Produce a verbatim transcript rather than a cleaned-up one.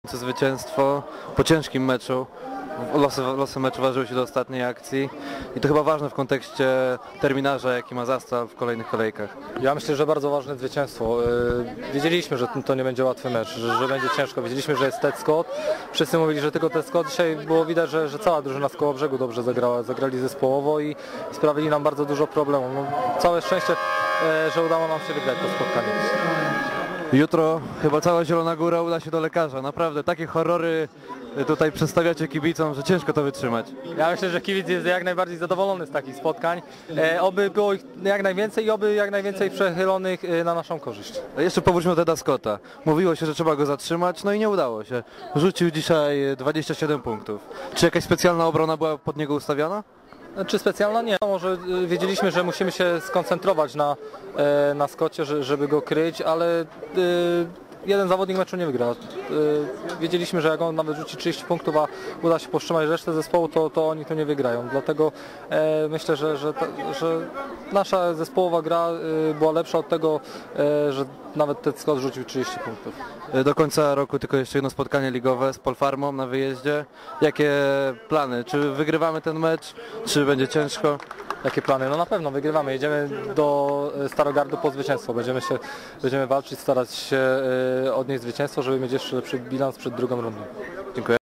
Zwycięstwo po ciężkim meczu, losy, losy meczu ważyły się do ostatniej akcji i to chyba ważne w kontekście terminarza, jaki ma Zastal w kolejnych kolejkach. Ja myślę, że bardzo ważne zwycięstwo. Wiedzieliśmy, że to nie będzie łatwy mecz, że, że będzie ciężko. Wiedzieliśmy, że jest Ted Scott. Wszyscy mówili, że tylko Ted Scott. Dzisiaj było widać, że, że cała drużyna z Kołobrzegu dobrze zagrała. Zagrali zespołowo i, i sprawili nam bardzo dużo problemów. No, całe szczęście, że udało nam się wygrać to spotkanie. Jutro chyba cała Zielona Góra uda się do lekarza. Naprawdę, takie horrory tutaj przedstawiacie kibicom, że ciężko to wytrzymać. Ja myślę, że kibic jest jak najbardziej zadowolony z takich spotkań. E, oby było ich jak najwięcej i oby jak najwięcej przechylonych na naszą korzyść. A jeszcze powróćmy do Teda Scotta. Mówiło się, że trzeba go zatrzymać, no i nie udało się. Rzucił dzisiaj dwadzieścia siedem punktów. Czy jakaś specjalna obrona była pod niego ustawiona? Czy specjalna? Nie. Może wiedzieliśmy, że musimy się skoncentrować na, na Scotcie, żeby go kryć, ale jeden zawodnik meczu nie wygra. Wiedzieliśmy, że jak on nawet rzuci trzydzieści punktów, a uda się powstrzymać resztę zespołu, to, to oni to nie wygrają. Dlatego myślę, że, że, ta, że nasza zespołowa gra była lepsza od tego, że nawet Ted Scott rzucił trzydzieści punktów. Do końca roku tylko jeszcze jedno spotkanie ligowe z Polfarmą na wyjeździe. Jakie plany? Czy wygrywamy ten mecz? Czy będzie ciężko? Jakie plany? No na pewno wygrywamy. Jedziemy do Starogardu po zwycięstwo. Będziemy się, będziemy walczyć, starać się odnieść zwycięstwo, żeby mieć jeszcze lepszy bilans przed drugą rundą. Dziękuję.